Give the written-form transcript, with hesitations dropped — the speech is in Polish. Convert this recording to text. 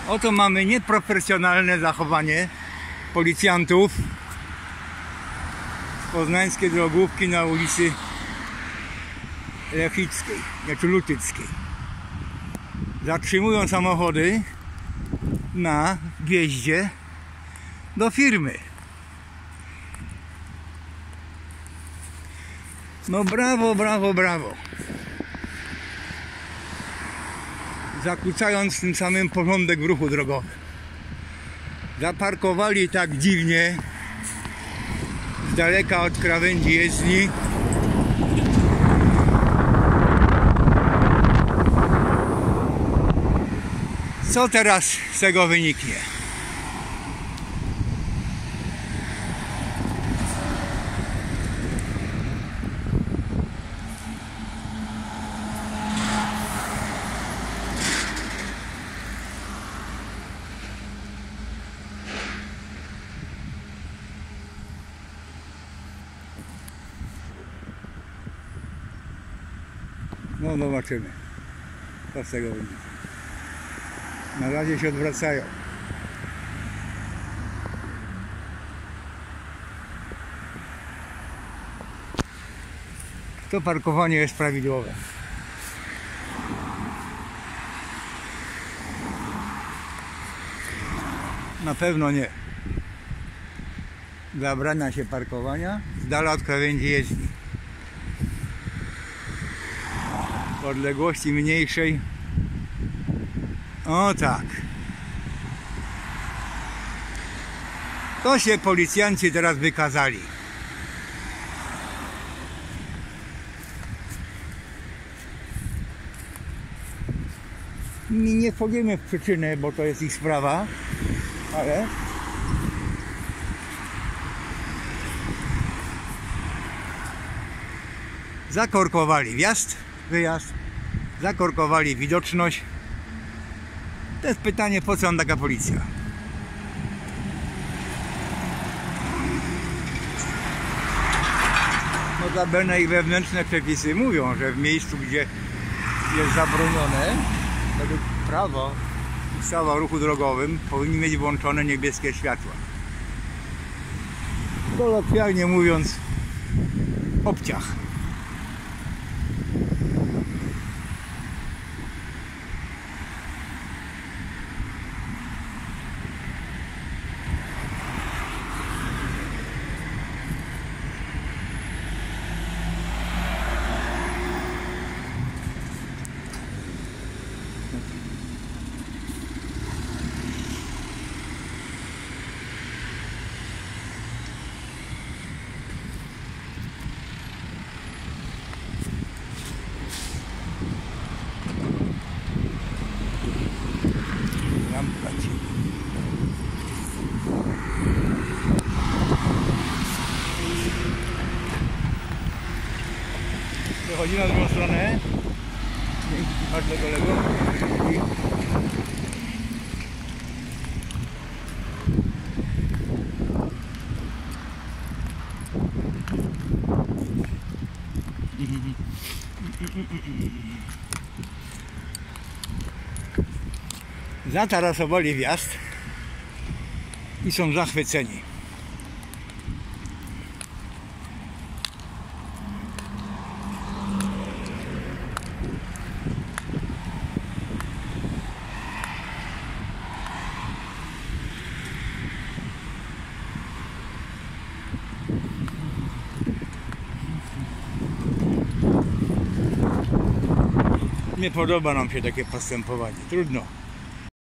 Oto mamy nieprofesjonalne zachowanie policjantów z poznańskiej drogówki na ulicy Lechickiej, znaczy Lutyckiej. Zatrzymują samochody na wjeździe do firmy. No brawo, brawo, brawo. Zakłócając tym samym porządek w ruchu drogowym. Zaparkowali tak dziwnie z daleka od krawędzi jezdni. Co teraz z tego wyniknie? No zobaczymy, co z tego wyniknie. Na razie się odwracają. To parkowanie jest prawidłowe. Na pewno nie. Zabrania się parkowania z dala od krawędzi jezdni. W odległości mniejszej. O tak. To się policjanci teraz wykazali. Nie wchodzimy w przyczynę, bo to jest ich sprawa, ale zakorkowali wjazd, wyjazd, zakorkowali widoczność. To jest pytanie, po co nam taka policja? Notabene ich wewnętrzne przepisy mówią, że w miejscu, gdzie jest zabronione, według prawa, ustawa o ruchu drogowym, powinni mieć włączone niebieskie światła. Kolokwialnie mówiąc, obciach. Przechodzimy na drugą stronę. Chodź do kolego. Zatarasowali wjazd i są zachwyceni. Nie podoba nam się takie postępowanie. Trudno.